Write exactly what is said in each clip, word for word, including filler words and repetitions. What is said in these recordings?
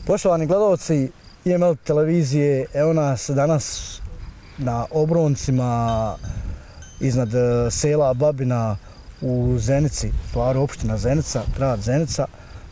Poštovani gledalci I M L televizije, evo nas danas na obroncima iznad sela Babina u Zenici, stvarno opština Zenica, grad Zenica.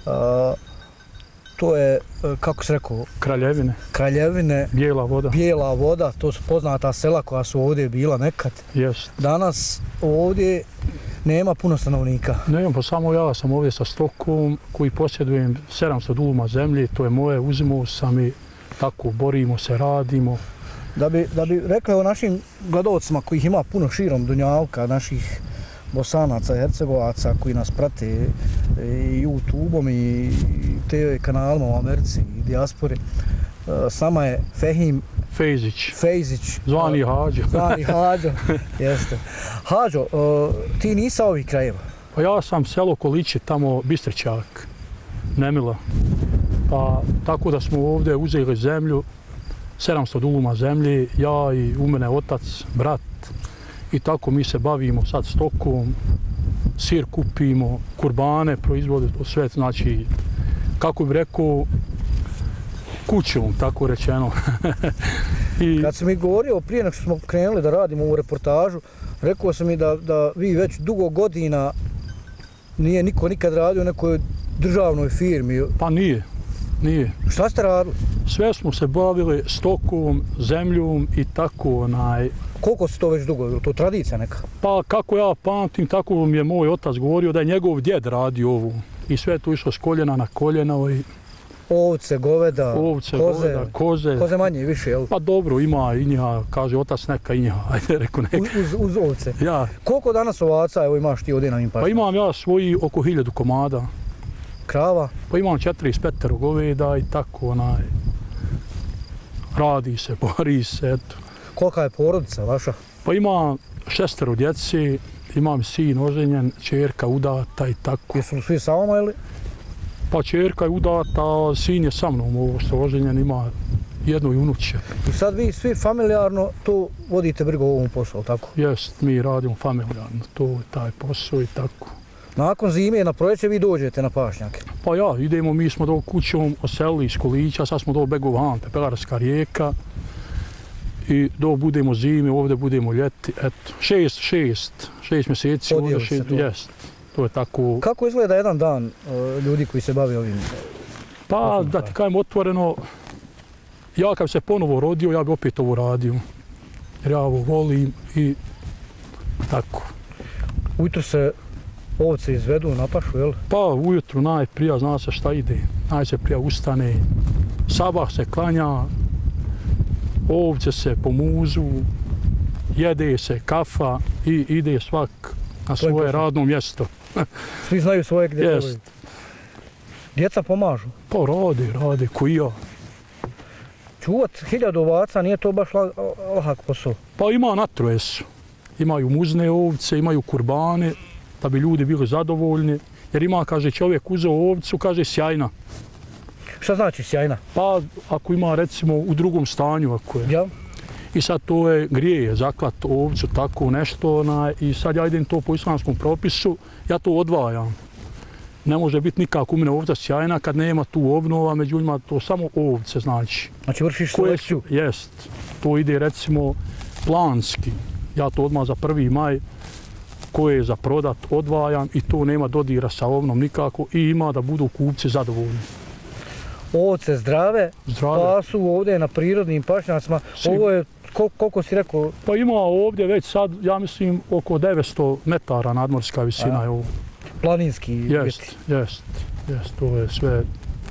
To je, kako se rekao? Kraljevine. Kraljevine. Bijela voda. Bijela voda, to su poznata sela koja su ovdje bila nekad. Jest. Danas ovdje nema puno stanovnika. Ne, pa samo ja sam ovdje sa stokom koji posjedujem sedamsto duluma zemlje, to je moje, uzimao sam I tako borimo se, radimo. Da bi, da bi rekli o našim gledalcima kojih ima puno širom Dunjavka, naših Bosanaca i Hercegovaca koji nas prate I YouTube-om I te ve kanalima u Americi I dijaspori. S nama je Fehim Fejzić. Fejzić. Zvani Hađo. Zvani Hađo, jeste. Hađo, ti nisi ovih krajeva? Pa ja sam selo Kolići, tamo Bistričak, Nemila. Pa tako da smo ovdje uzeli zemlju, sedamsto duluma zemlje, ja I u mene otac, brat. I tako mi se bavimo sad stokom, sir kupimo, kurbane proizvode, sve znači, kako bi rekao, kućom, tako rečeno. I... Kad sam mi govorio prije nego što smo krenuli da radimo ovu reportažu, rekao sam mi da, da vi već dugo godina nije niko nikad radio u nekoj državnoj firmi. Pa nije, nije. Šta ste radili? Sve smo se bavili stokom, zemljom I tako onaj... Koliko se to već dugo? Je to tradicija neka? Pa kako ja pamtim, tako mi je moj otac govorio da je njegov djed radio ovu. I sve je to išlo s koljena na koljena I... Ovce, goveda, Ovce, koze, goveda, koze. Koze manje i više, jel? Pa dobro, ima I njiha, kaže otac neka I njiha, ajde reku neka. Uz, uz ovce? Ja. Koliko danas ovaca evo imaš ti ovdje na ovim pašnjama? Pa imam ja svoji oko hiljadu komada. Krava? Pa imam četrdeset pet goveda I tako onaj, radi se, bori se, eto. Kolika je porodica vaša? Pa imam šestero djeci, imam sin oženjen, čerka udata I tako. Jesu li svi sa vama ili? Pa čerka je udata, a sin je sa mnom, ovo što je oženjen, ima jedno I unuče. I sad vi svi familijarno to vodite brigu o ovom poslu, tako? Jest, mi radimo familijarno, to je taj posao I tako. Nakon zime na proljeće vi dođete na pašnjake? Pa ja, idemo, mi smo do kućom oselili iz Kolića, sad smo do Begovan, Pepelarska rijeka. I do budemo zime, ovdje budemo ljeti, eto, šest, šest, šest mjeseci ovdje, šest, jest. To je tako... Kako izgleda jedan dan uh, ljudi koji se bave ovim? Pa, da ti kajem otvoreno, ja kad bi se ponovo rodio, ja bi opet ovo radio. Jer ja ovo volim I tako. Ujutro se ovce izvedu na pašu, jel? Pa, ujutru najprija zna se šta ide. Naj se prija ustane, sabah se klanja, ovce se pomuzu, jede se kafa I ide svak na svoje radno mjesto. Svi znaju svoje gdje trebaju. Djeca pomažu? Pa rade, rade, ko I ja. Čuvat hiljadu ovaca nije to baš lahak posao? Pa ima natroje su. Imaju muzne ovce, imaju kurbane, da bi ljudi bili zadovoljni. Jer ima, kaže, čovjek uzeo ovcu, kaže, sjajna. Šta znači sjajna? Pa ako ima, recimo, u drugom stanju, ako je. Ja. I sad to je grijeje, zaklat ovcu, tako nešto, onaj, i sad ja idem to po islamskom propisu, ja to odvajam. Ne može biti nikako u mene ovca sjajna kad nema tu ovnova, među njima to samo ovce, znači. Znači vršiš selekciju? Jest. To ide, recimo, planski. Ja to odmah za prvi maj, koje je za prodat, odvajam i to nema dodira sa ovnom nikako i ima da budu kupci zadovoljni. Ovce zdrave, zdrave. Pa su ovdje na prirodnim pašnjacima. Ovo je, kol, koliko si rekao? Pa ima ovdje već sad, ja mislim, oko devetsto metara nadmorska visina je ovo. Planinski jest, biti? Jest, jest, to je sve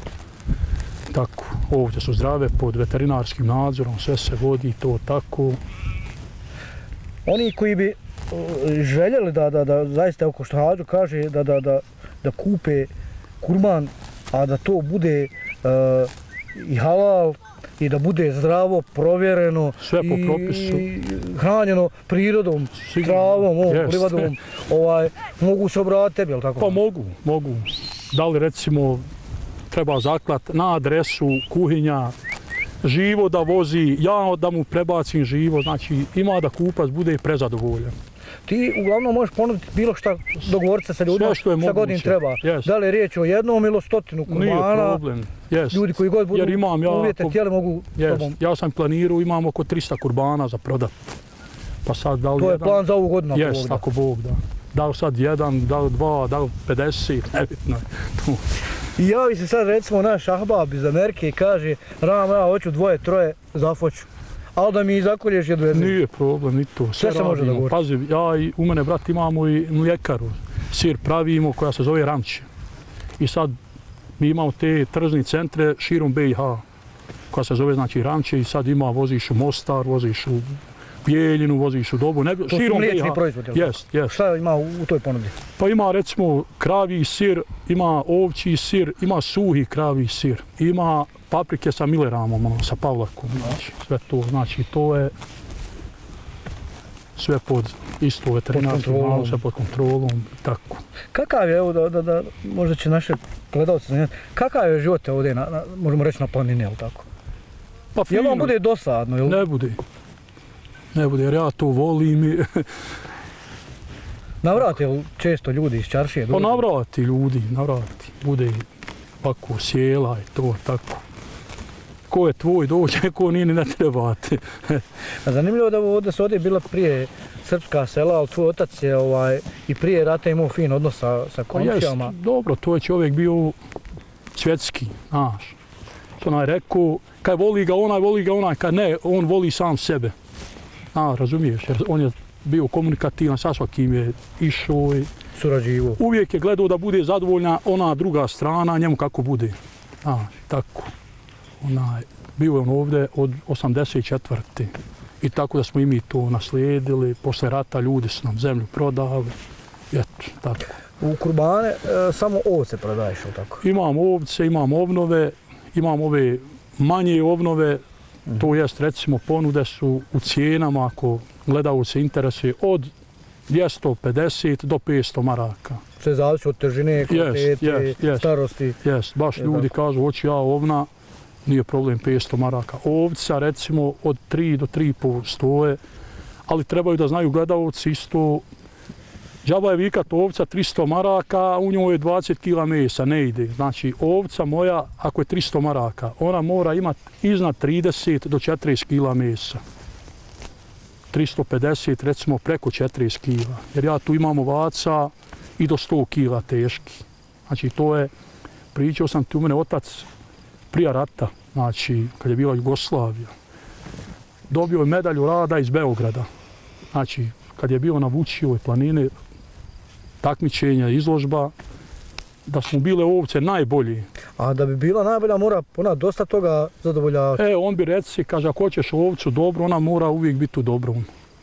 tako. Ovdje su zdrave pod veterinarskim nadzorom, sve se vodi to tako. Oni koji bi željeli da, da, da zaista, oko što Hađo kaže, da, da, da, da kupe kurban, a da to bude uh, i halal, i da bude zdravo, provjereno, sve po propisu. I hranjeno prirodom, travom, ovom, livadom, ovaj, mogu se obratiti tebi, jel tako? Pa mogu, mogu. Da li recimo treba zaklat na adresu kuhinja, živo da vozi, ja da mu prebacim živo, znači ima da kupac bude prezadovoljan. Ti uglavnom možeš ponuditi bilo šta, dogovoriti se sa ljudima, Sve što je šta god im moguće. treba. Yes. Da li je riječ o jednom ili o stotinu Nije kurbana, problem. Yes. ljudi koji god budu Jer imam ja uvjete oko- htjeli mogu s Yes. tobom. Ja sam planirao, imam oko tristo kurbana za prodat. Pa sad da li To je jedan... plan za ovu godinu, ako Yes, Bog da. ako Bog da. Da li sad jedan, da li dva, da li pedeset, nebitno je. Tu. I javi se sad recimo naš ahbab iz Amerike i kaže Ram, ja hoću dvoje, troje, zafoću. Ali da mi zakolješ i odvezem. Nije problem ni to. Sve se može radimo. dogovoriti. Pazi, ja i u mene, brat, imamo i mljekaru. Sir pravimo koja se zove Ramče. I sad mi imamo te tržne centre širom B i H koja se zove znači Ramče i sad ima, voziš u Mostar, voziš u Bijeljinu, voziš u Dobu, ne, To su širom B i mliječni H. proizvodi. jel' Jest, jest. Šta ima u, u toj ponudi? Pa ima recimo kraviji sir, ima ovčji sir, ima suhi kraviji sir, ima paprike sa mileramom, ono, sa pavlakom, znači sve to, znači to je sve pod isto veterinarskim kontrolom. nalogom, sve pod kontrolom i tako. Kakav je, evo da, da, da možda će naše gledalce zanimati, kakav je život ovdje, na, na, možemo reći na planini, jel' tako? Pa Jel vam fino, bude dosadno, jel? ne bude. Ne bude, jer ja to volim i Navrati, jel često ljudi iz čaršije pa dođu? navrati ljudi, navrati, bude ovako sjela i to tako. Ko je tvoj dođe, ko nije ni ne trebate. A zanimljivo da ovdje se ovdje bila prije srpska sela, ali tvoj otac je ovaj, i prije rata imao fin odnos sa, sa Pa jest, komšijama. dobro, to je čovjek bio svjetski, znaš. Što onaj rekao, kad voli ga onaj, voli ga onaj, kad ne, on voli sam sebe. A, razumiješ, jer on je bio komunikativan, sa svakim je išao i Surađivo. uvijek je gledao da bude zadovoljna ona druga strana, njemu kako bude. Znaš, tako. Onaj, bio je on ovdje od osamdeset četvrte I tako da smo i mi to naslijedili, posle rata ljudi su nam zemlju prodali. Eto, tako. U kurbane e, samo ovce prodaješ, jel' tako? Imam ovce, imam ovnove, imam ove manje ovnove, to jest recimo ponude su u cijenama, ako gledalac se interesuje, od dvjesto pedeset do petsto maraka. Sve zavisi od težine, kvalitete, yes, yes. starosti. Jest, baš Je ljudi tako. kažu, hoću ja ovna, nije problem petsto maraka. Ovca recimo od tri do tri i pol stoje, ali trebaju da znaju gledalci isto. Džaba je vikat ovca tristo maraka, a u njoj je dvadeset kila mesa, ne ide. Znači ovca moja, ako je tristo maraka, ona mora imati iznad trideset do četrdeset kila mesa. tristo pedeset, recimo preko četrdeset kila. Jer ja tu imam ovaca i do sto kila teški. Znači to je, pričao sam ti u mene otac prije rata, znači kad je bila Jugoslavija, dobio je medalju rada iz Beograda. Znači, kad je bio na Vučijevoj planini, takmičenja, izložba, da smo bile ovce najbolji. A da bi bila najbolja mora ona dosta toga zadovoljavati. E, on bi reci, kaže, ako hoćeš ovcu dobro, ona mora uvijek biti u dobrom.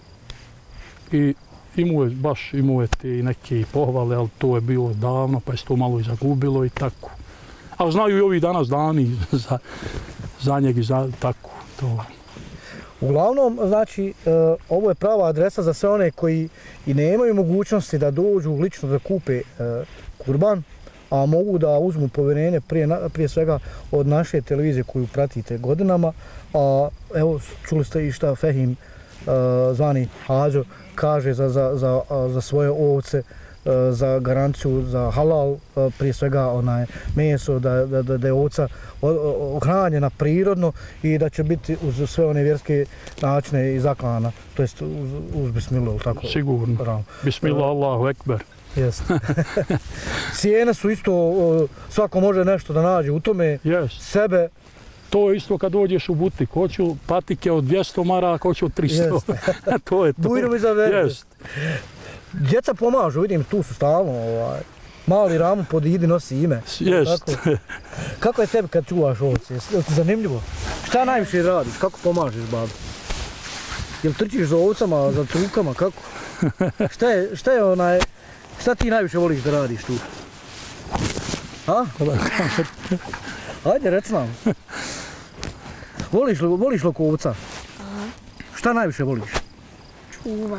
I imao je, baš imao je te neke pohvale, ali to je bilo davno, pa je se to malo i zagubilo i tako. Ali znaju i ovi danas dani za, za njeg i za tako. To. Uglavnom, znači, e, ovo je prava adresa za sve one koji i nemaju mogućnosti da dođu lično da kupe e, kurban, a mogu da uzmu povjerenje prije, na- prije svega od naše televizije koju pratite godinama. A evo, čuli ste i šta Fehim, e, zvani Hađo, kaže za, za, za, a, za svoje ovce, e, za garanciju za halal, e, prije svega onaj meso, da, da, da, da je ovca o- o- ohranjena prirodno i da će biti uz sve one vjerske načine i zaklana, to jest uz, uz bismilu, ili tako? Sigurno. Ram. Bismillah, Allahu ekber. Jest. Cijene su isto, o, svako može nešto da nađe u tome, Yes. sebe. To je isto kad dođeš u butik, hoću patike od dvjesto maraka, hoću od tristo. To je to. Bujno mi zavede. Jest. Djeca pomažu, vidim, tu su stalno. Ovaj. Mali Ramu pod idi nosi ime. Jest. Tako. Kako je tebi kad čuvaš ovce? Je li ti zanimljivo? Šta najviše radiš? Kako pomažeš, babi? Jel trčiš za ovcama, za trukama, kako? Šta je, šta je onaj, šta ti najviše voliš da radiš tu? A? Ajde, rec nam. Voliš li, voliš li oko ovca? Šta najviše voliš? Čuva.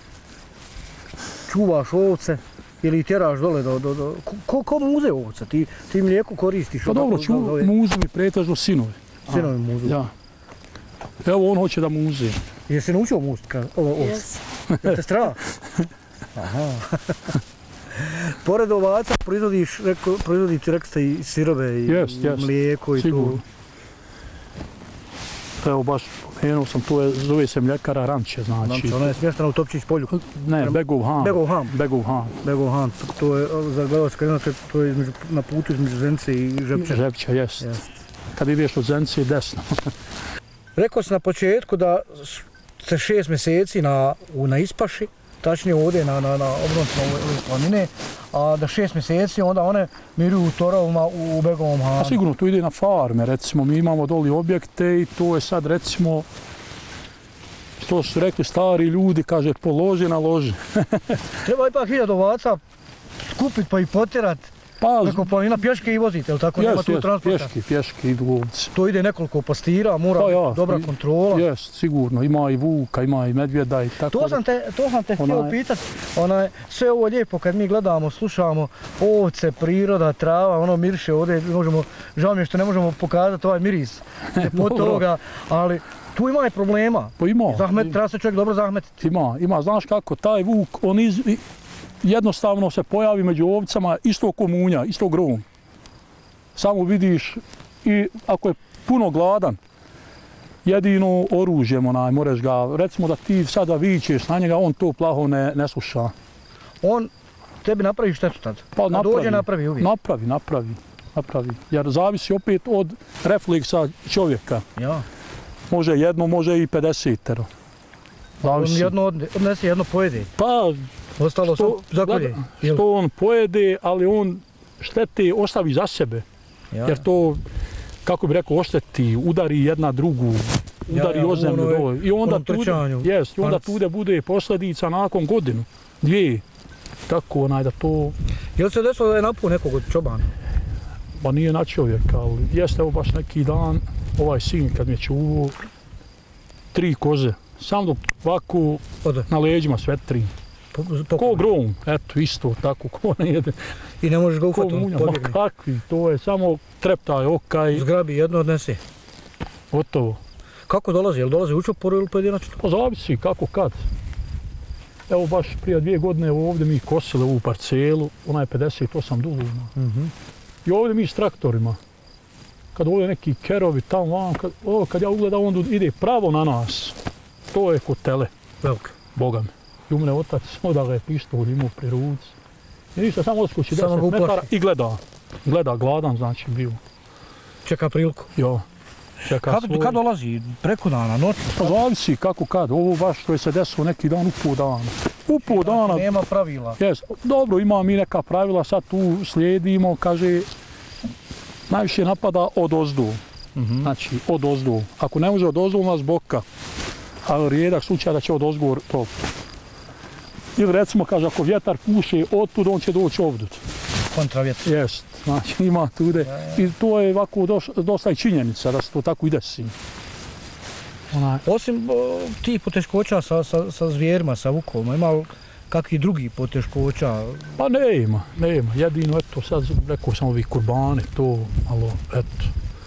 Čuvaš ovce ili ih tjeraš dole do... do, do ko, ko muze ovce? Ti, ti mlijeko koristiš? Pa dobro, ču, muzu mi pretežno sinovi. Sinovi muzu. Ja. Evo on hoće da mu uzim. Jesi naučio must? Jes. Je te strah? Aha. Pored ovaca proizvodiš, reko, proizvodite, rekli ste, i sirobe i Jest, jest. mlijeko i Sigurno. to. Evo baš, spomenuo sam, to je, zove se mljekara Ranče, znači. Znači, ona je smještena u Topčić polju. Ne, Begov Han. Begov Han. Begov Han. Begov Han, to je, za gledalac, kad znate, to je između, na putu između Zenice i Žepča. Žepča, jest. Jest. Kad ideš od Zenice desno. Rekao sam na početku da se šest mjeseci na, na ispaši, tačnije ovdje na, na, na obroncima ove planine, a da šest mjeseci onda one miruju u torovima u Begovom Hanu. A sigurno, to ide na farme, recimo, mi imamo doli objekte i to je sad, recimo, što su rekli stari ljudi, kaže, položi na loži. Treba ipak hiljadu ovaca skupit pa i potjerat. Pa, Preko planina pješke i vozite, jel tako? Nema jest, tu jest, transporta. pješke, pješke idu ovci. To ide nekoliko pastira, mora Pa ja, biti dobra i- kontrola. Jest, sigurno, ima i vuka, ima i medvjeda i tako. To sam te, to sam te htio Onaj- pitat, onaj, sve ovo lijepo kad mi gledamo, slušamo, ovce, priroda, trava, ono miriše ovdje, možemo, žao mi je što ne možemo pokazati ovaj miris, ljepot Dobro. ovoga, ali tu ima i problema. Pa ima, Zahmet, treba se čovjek dobro zahmetiti. ima, ima, znaš kako, taj vuk, on iz, i- jednostavno se pojavi među ovcama isto ko munja, isto grom. Samo vidiš i ako je puno gladan, jedino oružjem onaj, moraš ga, recimo da ti sada vičeš na njega, on to plaho ne, ne sluša. On tebi napravi štetu tad. Pa Kad napravi, dođe napravi uvijek. Napravi, napravi, napravi. Jer zavisi opet od refleksa čovjeka. Ja. Može jedno, može i pedesetero. On Zavisi. jedno odne- odnese, jedno pojede. Pa, Ostalo što, sam zakolje. gleda, što on pojede, ali on štete ostavi za sebe. Ja. Jer to, kako bi rekao, ošteti, udari jedna drugu, udari ja, o zemlju ono je- dole. I onda onom tude, trčanju. jest, i onda Mrc. tude bude posljedica nakon godinu, dvije. Tako onaj da to, Jel se desilo da je napuo nekog od čobana? pa nije na čovjeka, ali jeste evo baš neki dan, ovaj sin kad mi je čuvao, tri koze, sam do ovako Ode. na leđima sve tri. Po, po, Ko grom, eto isto tako, ko ne jede, I ne možeš ga ko uhvatiti, munja, ma pobjegne. kakvi, to je samo treptaj oka i Zgrabi jedno odnesi. gotovo. Kako dolazi? Jel dolazi u čoporu ili pojedinačno? Pa zavisi kako kad. Evo baš prije dvije godine ovdje mi kosili ovu parcelu, ona je pedeset osam duluma. Mhm. I ovdje mi s traktorima. Kad ovdje neki kerovi tamo vam, kad, o, kad ja ugledam on ide pravo na nas. To je kod tele, Velika. Boga mi. I u mene otac odale je pištolj imao pri ruci. I ništa, samo odskoči Samo ga deset metara uplaši. i gleda. Gleda, gladan znači bio. Čeka priliku. Jo, čeka Kad, svoj. kad dolazi? Preko dana, noć? Pa zavisi kako kad, ovo baš što je se desilo neki dan u pol dana. U pol dana, Nema pravila. jes, dobro ima mi neka pravila, sad tu slijedimo, kaže, najviše napada od ozdu, Mhm. znači od ozdu. Ako ne može od ozdu, onda s boka, ali rijedak slučaj da će od ozgor to. Ili recimo, kaže, ako vjetar puše otud, on će doći ovdje. Kontravjetar. Jest, znači ima tude. I to je ovako doš- dosta i činjenica da se to tako i desi. Onaj, Osim o, tih poteškoća sa, sa, sa zvijerima, sa vukovima, ima li kakvi drugi poteškoća? pa nema, nema. Jedino, eto, sad rekao sam ovi kurbani, to malo, eto,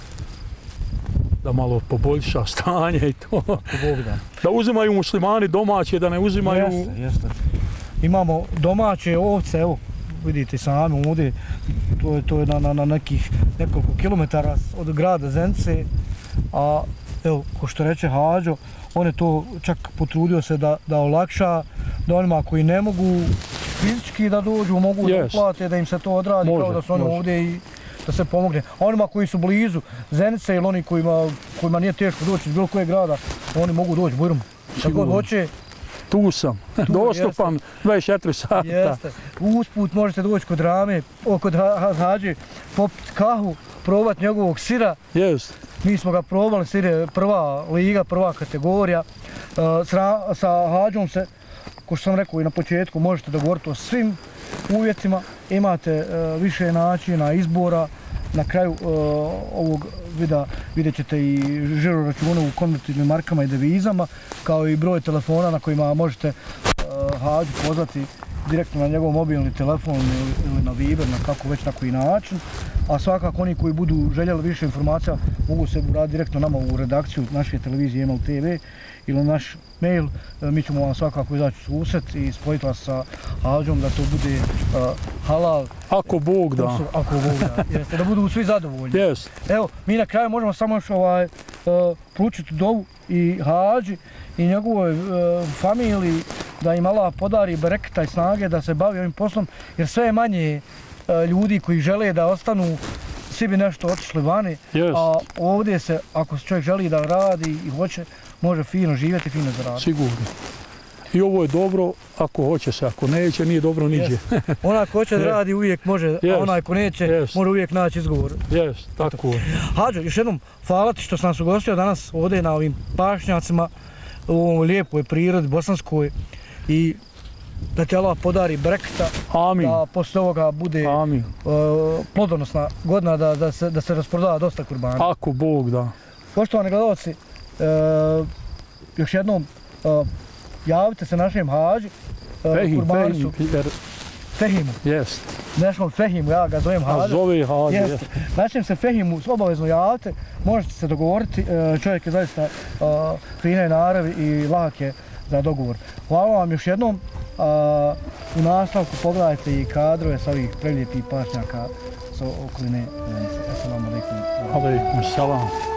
da malo poboljša stanje i to. Po Bog da. Da uzimaju muslimani domaće, da ne uzimaju... Jeste, jeste. Imamo domaće ovce, evo, vidite sami ovdje, to je, to je na, na, na nekih nekoliko kilometara od grada Zenice, a evo, ko što reče Hađo, on je to čak potrudio se da, da olakša, da onima koji ne mogu fizički da dođu, mogu da Jest. uplate, da im se to odradi, Može, kao da su oni može. ovdje i da se pomogne. A onima koji su blizu Zenice ili oni kojima, kojima nije teško doći iz bilo kojeg grada, oni mogu doći bujrom. Kad god Sigurno. hoće, Tu sam, dostupan dvadeset četiri sata. jeste. Usput možete doći kod Rame, o, kod Ha- Hađe, popiti kahu, probati njegovog sira. Jest, Mi smo ga probali, sir je prva liga, prva kategorija. E, s Ra- sa Hađom se, ko što sam rekao i na početku, možete dogovoriti o svim uvjetima. Imate e, više načina izbora. Na kraju e, ovog videa vidjet ćete i žiro račune u konvertibilnim markama i devizama, kao i broj telefona na kojima možete e, Hađu pozvati direktno na njegov mobilni telefon ili, ili na Viber, na kako već na koji način. A svakako oni koji budu željeli više informacija mogu se raditi direktno nama u redakciju naše televizije M L T V ili naš mail. Mi ćemo vam svakako izaći u susret i spojiti vas sa Hadžom da to bude uh, halal. Ako Bog da. Ako Bog da, jeste, da budu svi zadovoljni. Yes. Evo, mi na kraju možemo samo još ovaj, uh, pručiti dovu i Hadži i njegovoj uh, familiji da im Allah podari bereketa i snage da se bavi ovim poslom, jer sve je manje uh, ljudi koji žele da ostanu, svi bi nešto otišli vani, yes. A ovdje se, ako čovjek želi da radi i hoće, može fino živjeti, fino zaraditi. Sigurno. I ovo je dobro ako hoće se, ako neće, nije dobro niđe. Yes. Onaj ko hoće da radi uvijek može, yes. A onaj ko neće yes. Može uvijek naći izgovor. Jes, tako je. Hadžo, još jednom hvala ti što sam nas ugostio danas ovdje na ovim pašnjacima, u ovoj lijepoj prirodi bosanskoj i da ti Allah podari bereketa, Amin. Da posle ovoga bude uh, plodonosna godina, da, da, se, da se rasproda dosta kurbana. Ako Bog da. Poštovani gledalci, uh, još jednom uh, javite se našem Hadži, uh, Fehim, kurbani Fehim, su jer... Fehimu. Jest. Našem Fehimu, ja ga zovem Hadža. A zove Hadža, jest. jest. Našem se Fehimu obavezno javite, možete se dogovoriti, uh, čovjek je zaista uh, fine naravi i lak je za dogovor. Hvala vam još jednom. A, u nastavku pogledajte i kadrove sa ovih prelijepih pašnjaka sa okoline. Assalamu alaikum. Alaikum salam.